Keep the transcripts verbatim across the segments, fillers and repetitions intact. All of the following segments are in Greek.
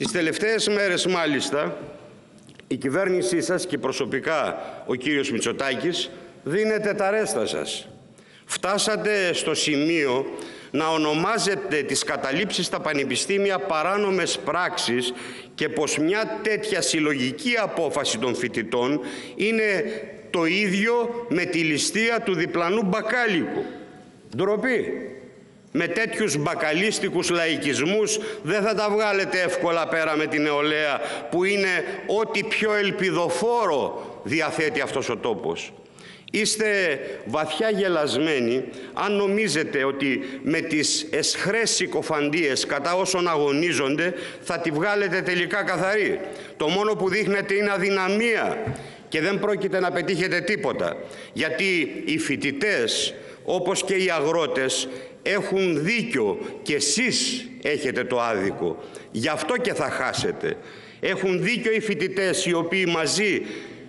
Τις τελευταίες μέρες μάλιστα η κυβέρνησή σας και προσωπικά ο κύριος Μητσοτάκης δίνετε τα ρέστα σας. Φτάσατε στο σημείο να ονομάζετε τις καταλήψεις στα πανεπιστήμια παράνομες πράξεις και πως μια τέτοια συλλογική απόφαση των φοιτητών είναι το ίδιο με τη ληστεία του διπλανού μπακάλικου. Ντροπή. Με τέτοιους μπακαλίστικους λαϊκισμούς δεν θα τα βγάλετε εύκολα πέρα με την νεολαία, που είναι ό,τι πιο ελπιδοφόρο διαθέτει αυτός ο τόπος. Είστε βαθιά γελασμένοι αν νομίζετε ότι με τις εσχρές συκοφαντίες κατά όσων αγωνίζονται θα τη βγάλετε τελικά καθαρή. Το μόνο που δείχνετε είναι αδυναμία και δεν πρόκειται να πετύχετε τίποτα. Γιατί οι φοιτητές, όπως και οι αγρότες, έχουν δίκιο και εσείς έχετε το άδικο. Γι' αυτό και θα χάσετε. Έχουν δίκιο οι φοιτητές, οι οποίοι μαζί,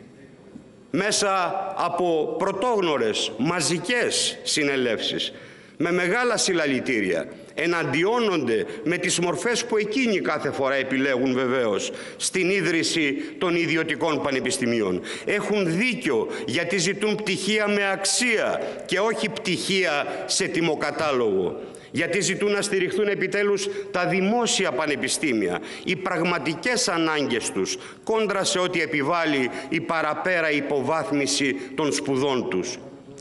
μέσα από πρωτόγνωρες μαζικές συνελεύσεις, με μεγάλα συλλαλητήρια, εναντιώνονται με τις μορφές που εκείνοι κάθε φορά επιλέγουν βεβαίως στην ίδρυση των ιδιωτικών πανεπιστημίων. Έχουν δίκιο γιατί ζητούν πτυχία με αξία και όχι πτυχία σε τιμοκατάλογο. Γιατί ζητούν να στηριχθούν επιτέλους τα δημόσια πανεπιστήμια, οι πραγματικές ανάγκες τους, κόντρα σε ό,τι επιβάλλει η παραπέρα υποβάθμιση των σπουδών τους.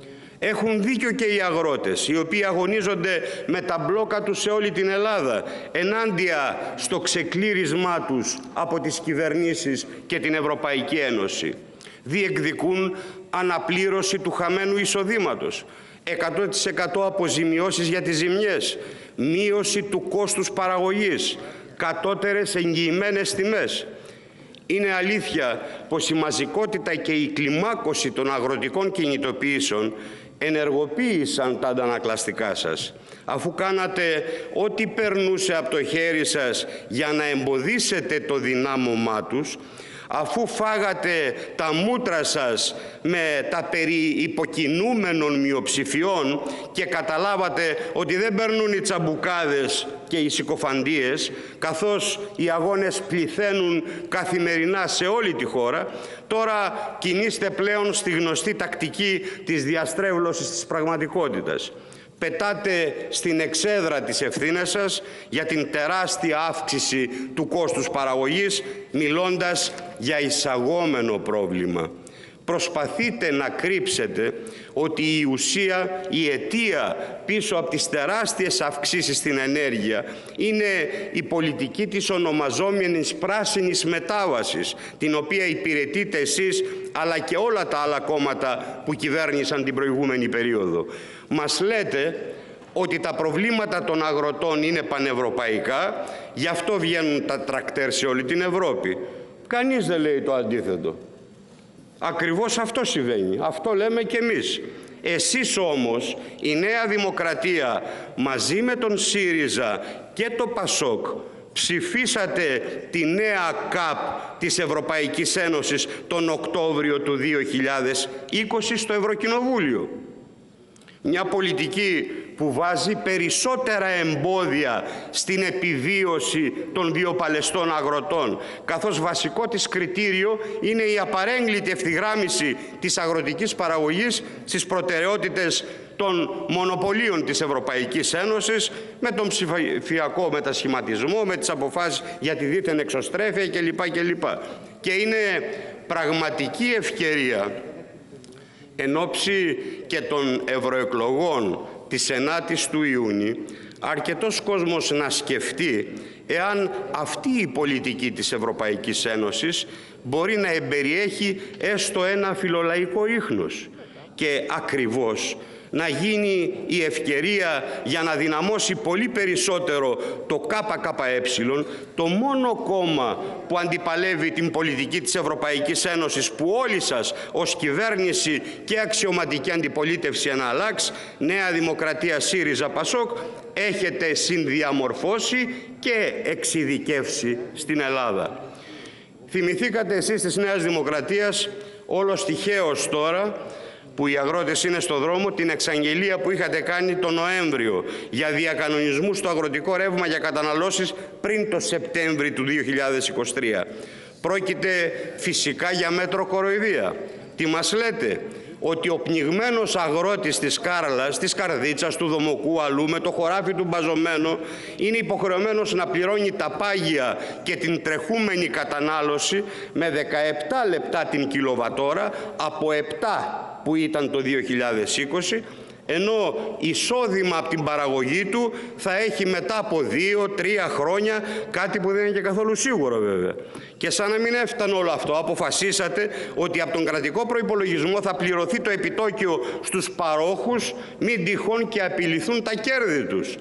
Έχουν δίκιο και οι αγρότες, οι οποίοι αγωνίζονται με τα μπλόκα τους σε όλη την Ελλάδα, ενάντια στο ξεκλήρισμά τους από τις κυβερνήσεις και την Ευρωπαϊκή Ένωση. Διεκδικούν αναπλήρωση του χαμένου εισοδήματος, εκατό τοις εκατό αποζημιώσεις για τις ζημιές, μείωση του κόστους παραγωγής, κατώτερες εγγυημένες τιμές. Είναι αλήθεια πως η μαζικότητα και η κλιμάκωση των αγροτικών κινητοποιήσεων ενεργοποίησαν τα αντανακλαστικά σας, αφού κάνατε ό,τι περνούσε από το χέρι σας για να εμποδίσετε το δυνάμωμά τους, αφού φάγατε τα μούτρα σας με τα περί υποκινούμενων μειοψηφιών και καταλάβατε ότι δεν περνούν οι τσαμπουκάδες και οι συκοφαντίες, καθώς οι αγώνες πληθαίνουν καθημερινά σε όλη τη χώρα, τώρα κινείστε πλέον στη γνωστή τακτική της διαστρέβλωσης της πραγματικότητας. Πετάτε στην εξέδρα τις ευθύνες σας για την τεράστια αύξηση του κόστους παραγωγής, μιλώντας για εισαγόμενο πρόβλημα. Προσπαθείτε να κρύψετε ότι η ουσία, η αιτία πίσω από τις τεράστιες αυξήσεις στην ενέργεια είναι η πολιτική της ονομαζόμενης πράσινης μετάβασης, την οποία υπηρετείτε εσείς αλλά και όλα τα άλλα κόμματα που κυβέρνησαν την προηγούμενη περίοδο. Μας λέτε ότι τα προβλήματα των αγροτών είναι πανευρωπαϊκά, γι' αυτό βγαίνουν τα τρακτέρ σε όλη την Ευρώπη. Κανείς δεν λέει το αντίθετο. Ακριβώς αυτό συμβαίνει. Αυτό λέμε κι εμείς. Εσείς όμως, η Νέα Δημοκρατία, μαζί με τον ΣΥΡΙΖΑ και το ΠΑΣΟΚ, ψηφίσατε τη νέα ΚΑΠ της Ευρωπαϊκής Ένωσης τον Οκτώβριο του δύο χιλιάδες είκοσι στο Ευρωκοινοβούλιο. Μια πολιτική που βάζει περισσότερα εμπόδια στην επιβίωση των βιοπαλαιστών αγροτών, καθώς βασικό της κριτήριο είναι η απαρέγκλητη ευθυγράμμιση της αγροτικής παραγωγής στις προτεραιότητες των μονοπωλίων της Ευρωπαϊκής Ένωσης, με τον ψηφιακό μετασχηματισμό, με τις αποφάσεις για τη δίθεν εξωστρέφεια κλπ. κλπ. Και είναι πραγματική ευκαιρία εν ώψη και των ευρωεκλογών της ενάτης του Ιούνιου, αρκετός κόσμος να σκεφτεί εάν αυτή η πολιτική της Ευρωπαϊκής Ένωσης μπορεί να εμπεριέχει έστω ένα φιλολαϊκό ίχνος και ακριβώς να γίνει η ευκαιρία για να δυναμώσει πολύ περισσότερο το ΚΚΕ, το μόνο κόμμα που αντιπαλεύει την πολιτική της Ευρωπαϊκής Ένωσης, που όλοι σας ως κυβέρνηση και αξιωματική αντιπολίτευση εναλλάξ, Νέα Δημοκρατία, ΣΥΡΙΖΑ, ΠΑΣΟΚ, έχετε συνδιαμορφώσει και εξειδικεύσει στην Ελλάδα. Θυμηθήκατε εσείς της Νέας Δημοκρατίας, όλος τυχαίως τώρα, που οι αγρότες είναι στο δρόμο, την εξαγγελία που είχατε κάνει τον Νοέμβριο για διακανονισμού στο αγροτικό ρεύμα για καταναλώσεις πριν το Σεπτέμβρη του δύο χιλιάδες είκοσι τρία. Πρόκειται φυσικά για μέτρο κοροϊδία. Τι μας λέτε? Ότι ο πνιγμένος αγρότης της Κάρλας, της Καρδίτσας, του Δομοκού, αλλού, με το χωράφι του μπαζωμένο, είναι υποχρεωμένος να πληρώνει τα πάγια και την τρεχούμενη κατανάλωση με δεκαεπτά λεπτά την κιλοβατόρα από επτά που ήταν το δύο χιλιάδες είκοσι, ενώ εισόδημα από την παραγωγή του θα έχει μετά από δύο τρία χρόνια, κάτι που δεν είναι και καθόλου σίγουρο βέβαια. Και σαν να μην έφτανε όλο αυτό, αποφασίσατε ότι από τον κρατικό προϋπολογισμό θα πληρωθεί το επιτόκιο στους παρόχους, μην τυχόν και απειληθούν τα κέρδη τους.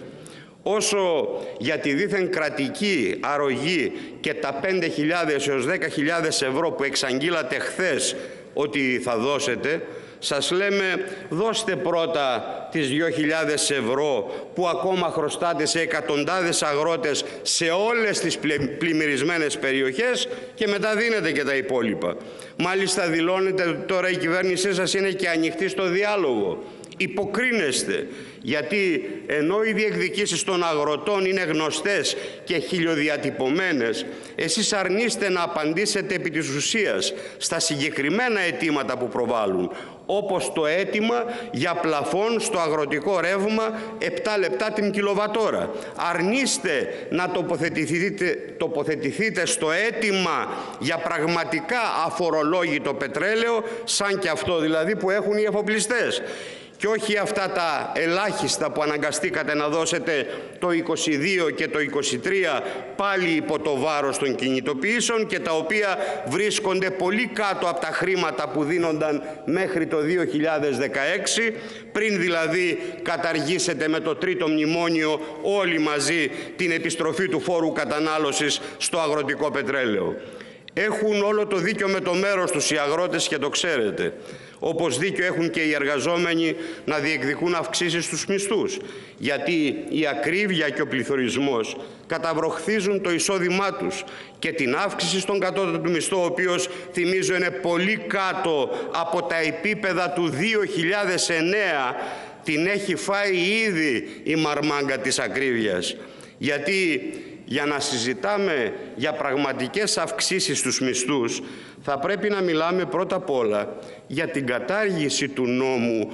Όσο για τη δίθεν κρατική αρρωγή και τα πέντε χιλιάδες έως δέκα χιλιάδες ευρώ που εξαγγείλατε χθες ότι θα δώσετε, σας λέμε, δώστε πρώτα τις δύο χιλιάδες ευρώ που ακόμα χρωστάτε σε εκατοντάδες αγρότες σε όλες τις πλημμυρισμένες περιοχές και μετά δίνετε και τα υπόλοιπα. Μάλιστα δηλώνετε ότι τώρα η κυβέρνησή σας είναι και ανοιχτή στο διάλογο. Υποκρίνεστε, γιατί ενώ οι διεκδικήσεις των αγροτών είναι γνωστές και χιλιοδιατυπωμένες, εσείς αρνείστε να απαντήσετε επί της ουσίας στα συγκεκριμένα αιτήματα που προβάλλουν, όπως το αίτημα για πλαφόν στο αγροτικό ρεύμα επτά λεπτά την κιλοβατόρα. Αρνείστε να τοποθετηθείτε, τοποθετηθείτε στο αίτημα για πραγματικά αφορολόγητο πετρέλαιο, σαν και αυτό δηλαδή που έχουν οι εφοπλιστές. Και όχι αυτά τα ελάχιστα που αναγκαστήκατε να δώσετε το είκοσι δύο και το είκοσι τρία πάλι υπό το βάρος των κινητοποιήσεων και τα οποία βρίσκονται πολύ κάτω από τα χρήματα που δίνονταν μέχρι το δύο χιλιάδες δεκαέξι, πριν δηλαδή καταργήσετε με το τρίτο μνημόνιο όλοι μαζί την επιστροφή του φόρου κατανάλωσης στο αγροτικό πετρέλαιο. Έχουν όλο το δίκιο με το μέρος τους οι αγρότες και το ξέρετε. Όπως δίκιο έχουν και οι εργαζόμενοι να διεκδικούν αυξήσεις στους μισθούς, γιατί η ακρίβεια και ο πληθωρισμός καταβροχθίζουν το εισόδημά τους και την αύξηση στον κατώτατο μισθό, ο οποίος, θυμίζω, είναι πολύ κάτω από τα επίπεδα του δύο χιλιάδες εννέα, την έχει φάει ήδη η μαρμάγκα της ακρίβειας. Γιατί για να συζητάμε για πραγματικές αυξήσεις στους μισθούς, θα πρέπει να μιλάμε πρώτα απ' όλα για την κατάργηση του νόμου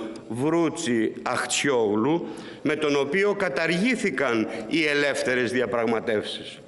Βρούτσι-Αχτσιόγλου, με τον οποίο καταργήθηκαν οι ελεύθερες διαπραγματεύσεις.